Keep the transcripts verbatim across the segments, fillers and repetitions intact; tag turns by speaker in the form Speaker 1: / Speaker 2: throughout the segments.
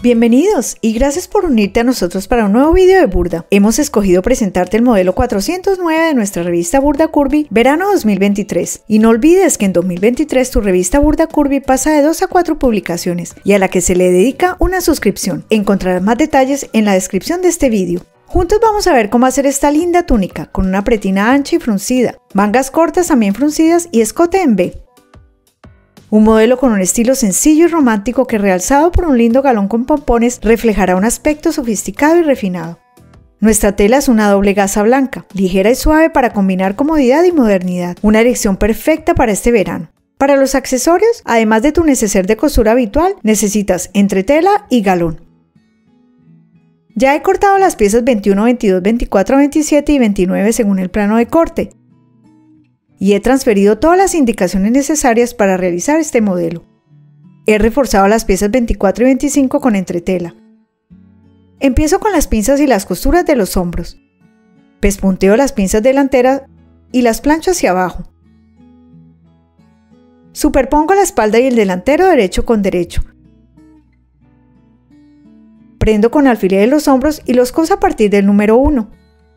Speaker 1: Bienvenidos y gracias por unirte a nosotros para un nuevo video de Burda. Hemos escogido presentarte el modelo cuatrocientos nueve de nuestra revista Burda Curvy Verano dos mil veintitrés. Y no olvides que en dos mil veintitrés tu revista Burda Curvy pasa de dos a cuatro publicaciones y a la que se le dedica una suscripción. Encontrarás más detalles en la descripción de este video. Juntos vamos a ver cómo hacer esta linda túnica con una pretina ancha y fruncida, mangas cortas también fruncidas y escote en V. Un modelo con un estilo sencillo y romántico que, realzado por un lindo galón con pompones, reflejará un aspecto sofisticado y refinado. Nuestra tela es una doble gasa blanca, ligera y suave para combinar comodidad y modernidad, una elección perfecta para este verano. Para los accesorios, además de tu neceser de costura habitual, necesitas entretela y galón. Ya he cortado las piezas veintiuno, veintidós, veinticuatro, veintisiete y veintinueve según el plano de corte. Y he transferido todas las indicaciones necesarias para realizar este modelo. He reforzado las piezas veinticuatro y veinticinco con entretela. Empiezo con las pinzas y las costuras de los hombros. Pespunteo las pinzas delanteras y las plancho hacia abajo. Superpongo la espalda y el delantero derecho con derecho. Prendo con alfiler de los hombros y los coso a partir del número uno.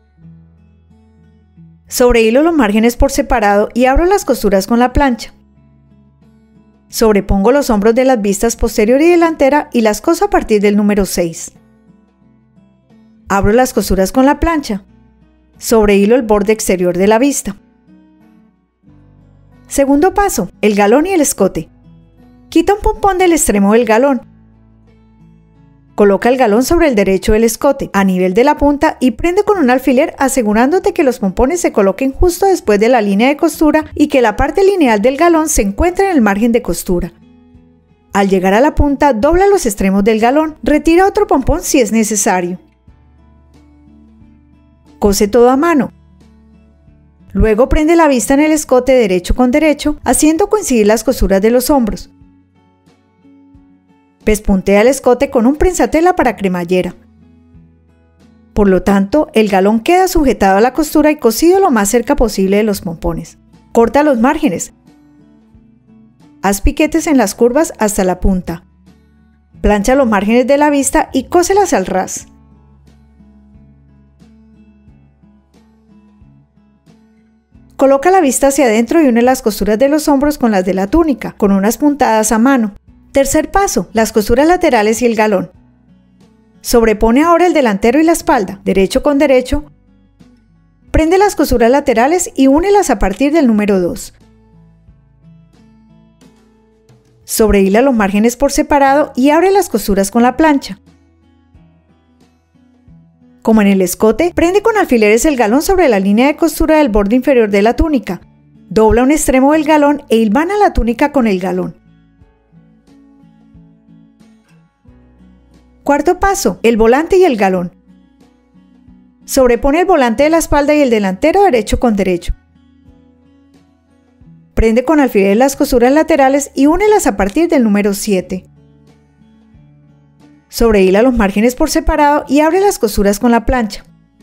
Speaker 1: Sobrehilo los márgenes por separado y abro las costuras con la plancha. Sobrepongo los hombros de las vistas posterior y delantera y las coso a partir del número seis. Abro las costuras con la plancha. Sobrehilo el borde exterior de la vista. Segundo paso, el galón y el escote. Quita un pompón del extremo del galón. Coloca el galón sobre el derecho del escote, a nivel de la punta, y prende con un alfiler asegurándote que los pompones se coloquen justo después de la línea de costura y que la parte lineal del galón se encuentre en el margen de costura. Al llegar a la punta, dobla los extremos del galón, retira otro pompón si es necesario. Cose todo a mano. Luego prende la vista en el escote derecho con derecho, haciendo coincidir las costuras de los hombros. Pespuntea el escote con un prensatela para cremallera. Por lo tanto, el galón queda sujetado a la costura y cosido lo más cerca posible de los pompones. Corta los márgenes. Haz piquetes en las curvas hasta la punta. Plancha los márgenes de la vista y cóselas al ras. Coloca la vista hacia adentro y une las costuras de los hombros con las de la túnica, con unas puntadas a mano. Tercer paso, las costuras laterales y el galón. Sobrepone ahora el delantero y la espalda, derecho con derecho. Prende las costuras laterales y únelas a partir del número dos. Sobrehila los márgenes por separado y abre las costuras con la plancha. Como en el escote, prende con alfileres el galón sobre la línea de costura del borde inferior de la túnica. Dobla un extremo del galón e hilvana la túnica con el galón. Cuarto paso, el volante y el galón. Sobrepone el volante de la espalda y el delantero derecho con derecho. Prende con alfiler las costuras laterales y únelas a partir del número siete. Sobrehila los márgenes por separado y abre las costuras con la plancha.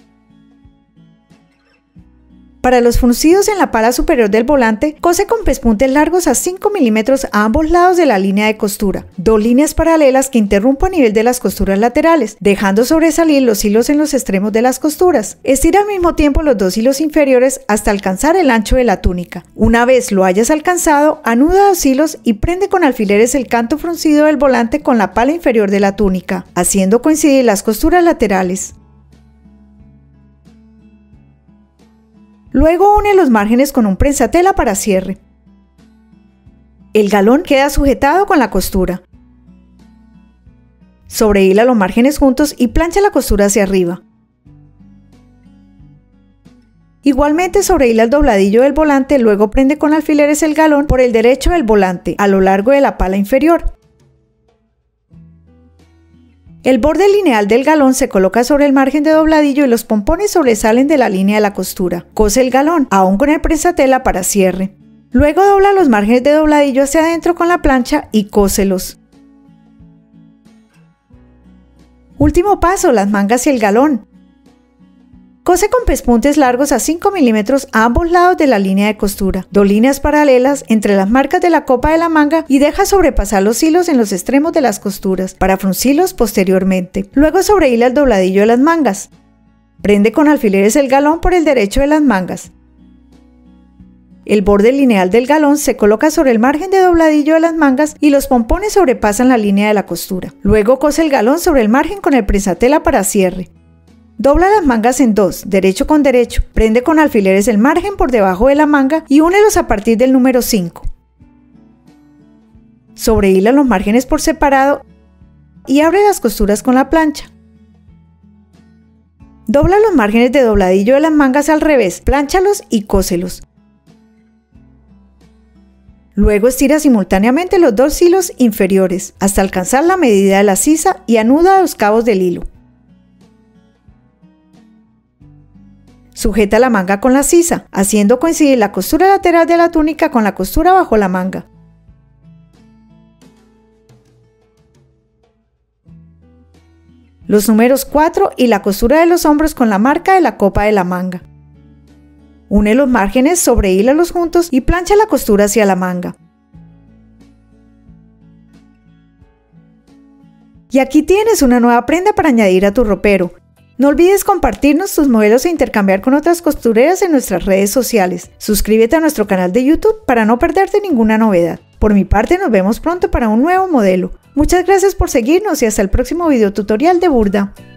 Speaker 1: Para los fruncidos en la pala superior del volante, cose con pespuntes largos a cinco milímetros a ambos lados de la línea de costura, dos líneas paralelas que interrumpan a nivel de las costuras laterales, dejando sobresalir los hilos en los extremos de las costuras. Estira al mismo tiempo los dos hilos inferiores hasta alcanzar el ancho de la túnica. Una vez lo hayas alcanzado, anuda los hilos y prende con alfileres el canto fruncido del volante con la pala inferior de la túnica, haciendo coincidir las costuras laterales. Luego une los márgenes con un prensatela para cierre. El galón queda sujetado con la costura. Sobrehila los márgenes juntos y plancha la costura hacia arriba. Igualmente sobrehila el dobladillo del volante, luego prende con alfileres el galón por el derecho del volante a lo largo de la pala inferior. El borde lineal del galón se coloca sobre el margen de dobladillo y los pompones sobresalen de la línea de la costura. Cose el galón, aún con el prensatela para cierre. Luego dobla los márgenes de dobladillo hacia adentro con la plancha y cóselos. Último paso, las mangas y el galón. Cose con pespuntes largos a cinco milímetros a ambos lados de la línea de costura, dos líneas paralelas entre las marcas de la copa de la manga y deja sobrepasar los hilos en los extremos de las costuras para fruncirlos posteriormente. Luego sobrehila el dobladillo de las mangas. Prende con alfileres el galón por el derecho de las mangas. El borde lineal del galón se coloca sobre el margen de dobladillo de las mangas y los pompones sobrepasan la línea de la costura. Luego cose el galón sobre el margen con el prensatela para cierre. Dobla las mangas en dos, derecho con derecho, prende con alfileres el margen por debajo de la manga y únelos a partir del número cinco. Sobrehila los márgenes por separado y abre las costuras con la plancha. Dobla los márgenes de dobladillo de las mangas al revés, plánchalos y cóselos. Luego estira simultáneamente los dos hilos inferiores hasta alcanzar la medida de la sisa y anuda los cabos del hilo. Sujeta la manga con la sisa, haciendo coincidir la costura lateral de la túnica con la costura bajo la manga. Los números cuatro y la costura de los hombros con la marca de la copa de la manga. Une los márgenes, sobrehílalos juntos y plancha la costura hacia la manga. Y aquí tienes una nueva prenda para añadir a tu ropero. No olvides compartirnos tus modelos e intercambiar con otras costureras en nuestras redes sociales. Suscríbete a nuestro canal de YouTube para no perderte ninguna novedad. Por mi parte, nos vemos pronto para un nuevo modelo. Muchas gracias por seguirnos y hasta el próximo video tutorial de Burda.